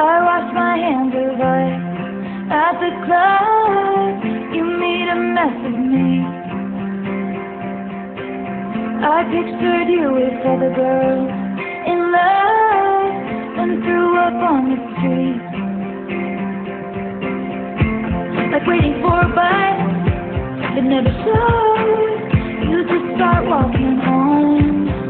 I wash my hands of us at the club. You made a mess of me. I pictured you with other girls in love and threw up on the street, like waiting for a bus that never shows. You just start walking on.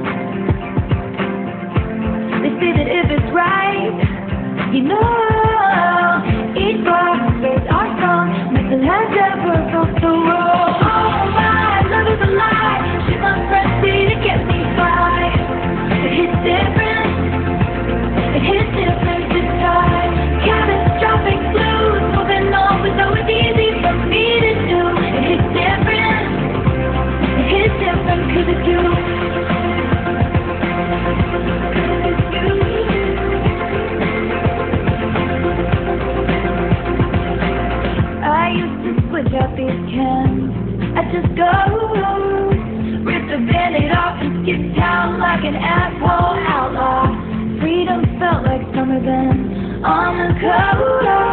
They say that if it's right, you know, each bar plays our song, make the last ever go so wrong. Oh my, love is a lie. She's my frenzy to get me by. It hits different. It hits different this time. Catastrophic blues, moving on, but though it's easy for me to do. It hits different. It hits different 'cause it's you. I used to switch out these cans. I just go, rip the band-aid off and skip town like an asshole outlaw. Freedom felt like summer then on the coast.